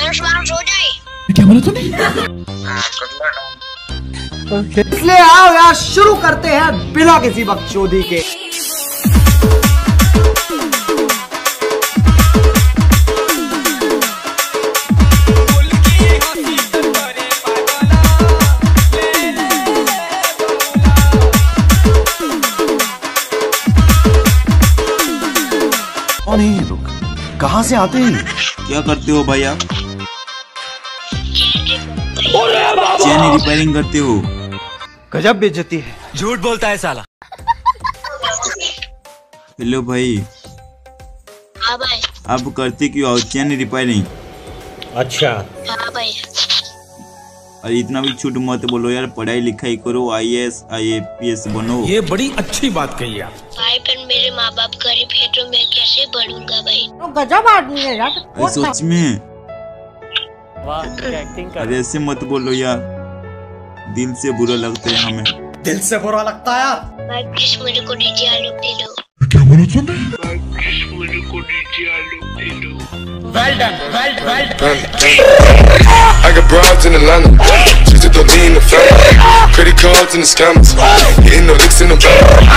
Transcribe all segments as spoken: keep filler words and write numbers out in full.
दस बारह हो जाए। क्या बोला तूने? इसलिए आओ यार शुरू करते हैं बिना किसी बकचोदी के। कौन है ये लोग? कहाँ से आते हैं? क्या करते हो भाई आप? चैन रिपेयरिंग करते हो? गजब बेइज्जती है। झूठ बोलता है साला। हेलो भाई। हाँ भाई। आप करते क्यों हो चैन रिपेयरिंग? अच्छा। हाँ भाई। अरे इतना भी छूट मत बोलो यार, पढ़ाई लिखाई करो, I A S I A P S बनो। ये बड़ी अच्छी बात कही आप। भाई पर मेरे माँ बाप गरीब है तो मैं कैसे बढ़ूंगा भाई? तो गजब आदमी है यार। अरे सोच में। अरे ऐसे मत बोलो यार, दिल से बुरा लगता है हमें। दिल से बुरा लगता है यार। भाई प्लीज मेरे को डीजे आलू दे दो। क्या बोला तूने? भाई प्लीज मेरे को डीजे आलू दे दो। Well done, well, well done. I got broads in Atlanta, just to throw me in the family. Credit cards in the scammers, hitting no licks in the bank.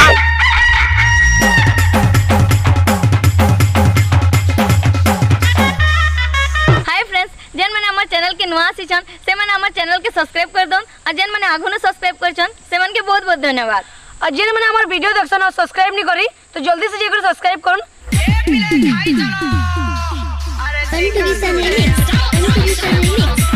Hi friends, जेन मैंने हमारे channel के नुआ सीचन से मैंने हमारे channel के subscribe कर दो और जेन मैंने आगु ने सब्सक्राइब करछन से मन के बहुत बहुत धन्यवाद। और जेन मैंने हमारे वीडियो देखसन और सब्सक्राइब नहीं करी तो जल्दी से जाकर सब्सक्राइब करन। अरे